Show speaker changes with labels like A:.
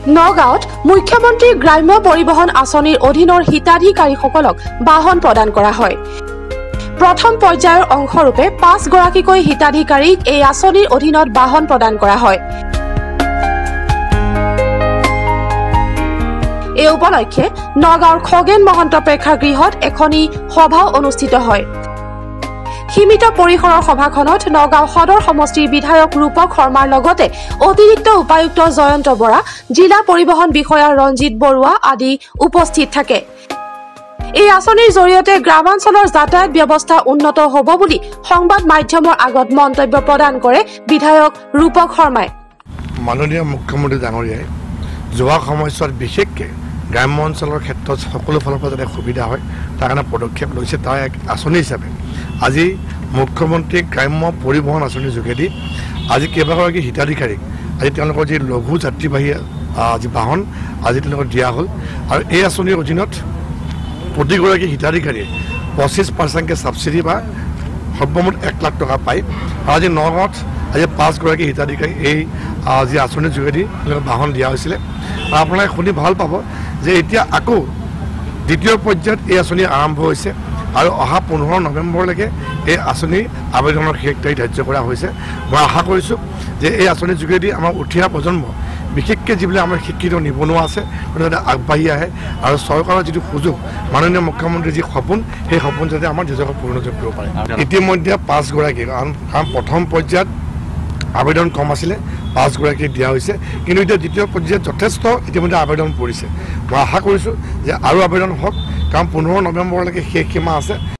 A: নগাঁৱত মুখ্যমন্ত্ৰী গ্ৰাম্য পৰিবহণ আঁচনিৰ অধীনৰ হিতাধিকাৰীসকলক বাহন প্ৰদান কৰা হয়। প্ৰথম পৰ্যায়ৰ অংশৰূপে ৫ গৰাকীকৈ হিতাধিকাৰীক এই আঁচনিৰ অধীনত বাহন প্ৰদান কৰা হয়। এই উপলক্ষে নগাঁৱৰ খগেন মহন্ত প্ৰেক্ষাগৃহত এখনি সভা অনুষ্ঠিত হয়। সীমিত পৰিসৰৰ সভাখনত নগাঁও সদৰ সমষ্টিৰ বিধায়ক ৰূপক শৰ্মাৰ লগতে অতিৰিক্ত উপায়ুক্ত জয়ন্ত বৰা, জিলা পৰিবহণ বিষয়া ৰঞ্জিত বৰুৱা আদি উপস্থিত থাকে। এই আঁচনিৰ জৰিয়তে গ্ৰামাঞ্চলৰ যাতায়াত ব্যৱস্থা উন্নত হ'ব বুলি সংবাদ মাধ্যমৰ আগত মন্তব্য প্ৰদান কৰে বিধায়ক ৰূপক শৰ্মাই।
B: মাননীয় মুখ্যমন্ত্ৰী ডাঙৰীয়াই যোৱা সময়ছোৱাত বিশেষকৈ গ্ৰাম্য অঞ্চলৰ ক্ষেত্ৰত সকলো ফালৰ পৰা যাতে সুবিধা হয় তাৰ কাৰণে পদক্ষেপ লৈছে। তাৰ এক আঁচনি হিচাপে আজি মুখ্যমন্ত্ৰী গ্ৰাম্য পৰিবহণ আঁচনিৰ যোগেদি আজি কেইবাগৰাকী হিতাধিকাৰীক আজি তেওঁলোকৰ যি লঘু যাত্ৰীবাহী যি বাহন আজি তেওঁলোকক দিয়া হ'ল আৰু এই আঁচনিৰ অধীনত প্ৰতিগৰাকী হিতাধিকাৰীয়ে 25% ছাবচিডি বা সৰ্বমুঠ 1 লাখ টকা পায়। আজি নগাঁৱত আজি 5 গৰাকী হিতাধিকাৰী এই যি আঁচনিৰ যোগেদি তেওঁলোকক বাহন দিয়া হৈছিলে। আপোনালোকে শুনি ভাল পাব যে এতিয়া আকৌ দ্বিতীয় পৰ্যায়ত এই আঁচনি আৰম্ভ হৈছে আৰু অহা 15 নৱেম্বৰলৈকে এই আঁচনি আবেদনৰ শেষ তাৰিখ ধাৰ্য কৰা হৈছে। মই আশা কৰিছোঁ যে এই আঁচনিৰ যোগেদি আমাৰ উঠি অহা প্ৰজন্ম বিশেষকৈ যিবিলাক আমাৰ শিক্ষিত নিবনুৱা আছে তেওঁলোকে আগবাঢ়ি আহে আৰু চৰকাৰৰ যিটো সুযোগ মাননীয় মুখ্যমন্ত্ৰীৰ যি সপোন সেই সপোন যাতে আমাৰ নিজকে পূৰ্ণত কৰিব পাৰে। ইতিমধ্যে 5 গৰাকী কাৰণ প্ৰথম পৰ্যায়ত আবেদন কম আছিলে 5 গৰাকীক দিয়া হৈছে, কিন্তু এতিয়া দ্বিতীয় পৰ্যায়ত যথেষ্ট ইতিমধ্যে আবেদন পৰিছে। মই আশা কৰিছোঁ যে আৰু আবেদন হওক কাৰণ 15 নৱেম্বৰলৈকে শেষ সীমা আছে।